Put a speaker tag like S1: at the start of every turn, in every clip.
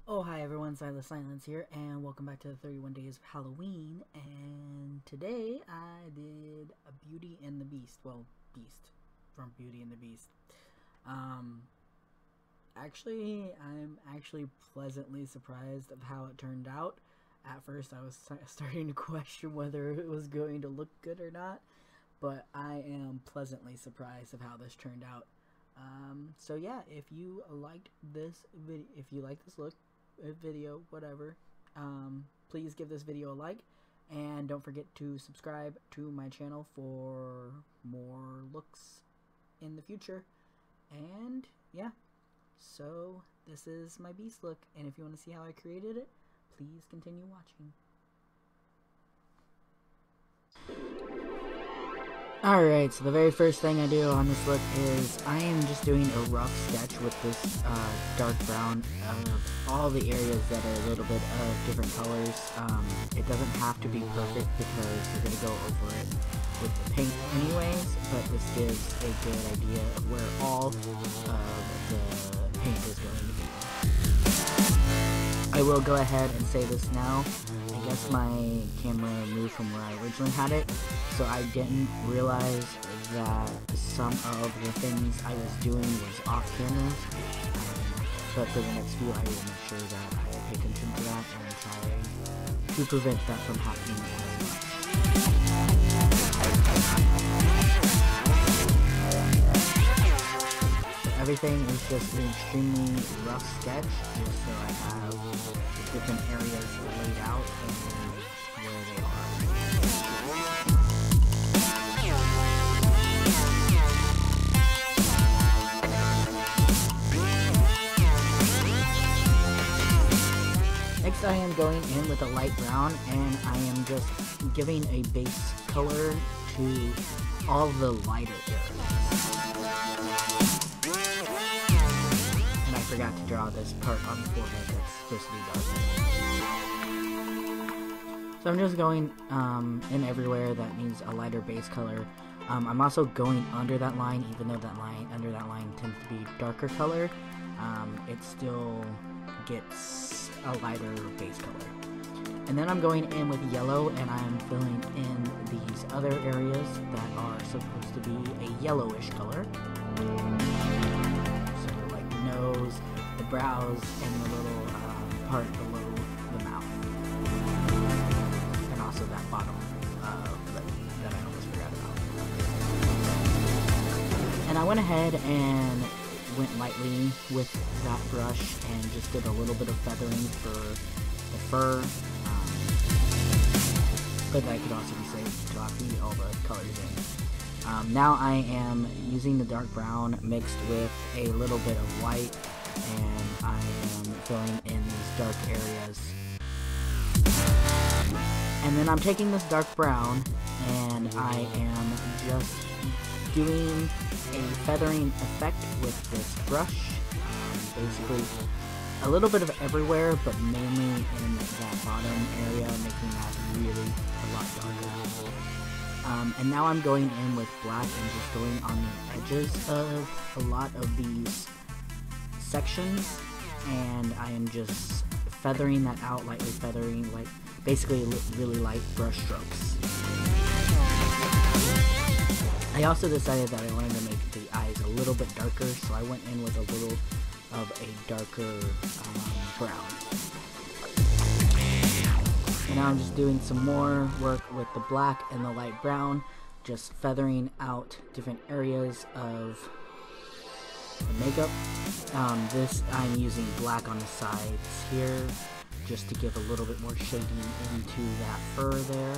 S1: Oh, hi everyone, Silas Silence here, and welcome back to the 31 Days of Halloween, and today I did a Beauty and the Beast, Beast from Beauty and the Beast. I'm actually pleasantly surprised of how it turned out. At first I was starting to question whether it was going to look good or not, but I am pleasantly surprised of how this turned out. So yeah, if you liked this video, if you like this video, whatever, please give this video a like, and don't forget to subscribe to my channel for more looks in the future. And yeah, so this is my beast look, and if you want to see how I created it, please continue watching. Alright, so the very first thing I do on this look is I am just doing a rough sketch with this dark brown of all the areas that are a little bit of different colors. It doesn't have to be perfect because you're going to go over it with the paint anyways, but this gives a good idea of where all of the paint is going to be. I will go ahead and say this now. I guess my camera moved from where I originally had it, so I didn't realize that some of the things I was doing was off camera, but for the next few I will make sure that I pay attention to that and try to prevent that from happening as much. So everything is just an extremely rough sketch, just so I have different areas laid out and where they are. Next I am going in with a light brown, and I am just giving a base color to all the lighter areas. And I forgot to draw this part on the forehead that's supposed to be darker. So I'm just going in everywhere that needs a lighter base color. I'm also going under that line, even though that line under that line tends to be darker color. It still gets a lighter base color. And then I'm going in with yellow, and I'm filling in these other areas that are supposed to be a yellowish color. So like the nose, the brows, and the little part below the mouth. And also that bottom that I almost forgot about. And I went ahead and went lightly with that brush and just did a little bit of feathering for the fur, but that could also be saved to feed all the colors in. Now I am using the dark brown mixed with a little bit of white, and I am filling in these dark areas. And then I'm taking this dark brown and I am just doing a feathering effect with this brush, basically a little bit of everywhere, but mainly in that bottom area, making that really a lot darker. And now I'm going in with black and just going on the edges of a lot of these sections, and I am just feathering that out, lightly feathering, like basically really light brush strokes. I also decided that I wanted to make the eyes a little bit darker, so I went in with a little of a darker brown. And now I'm just doing some more work with the black and the light brown, just feathering out different areas of the makeup. This I'm using black on the sides here, just to give a little bit more shading into that fur there.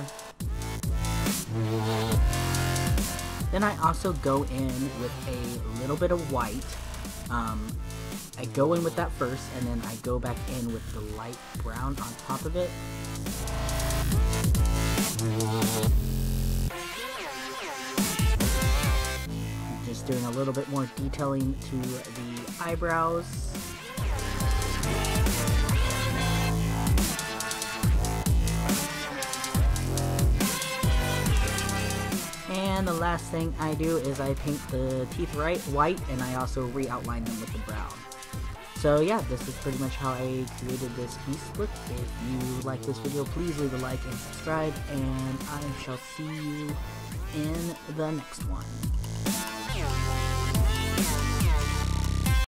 S1: Then I also go in with a little bit of white. I go in with that first, and then I go back in with the light brown on top of it. Just doing a little bit more detailing to the eyebrows. And the last thing I do is I paint the teeth white, and I also re-outline them with the brown. So yeah, this is pretty much how I created this piece look. If you like this video, please leave a like and subscribe, and I shall see you in the next one.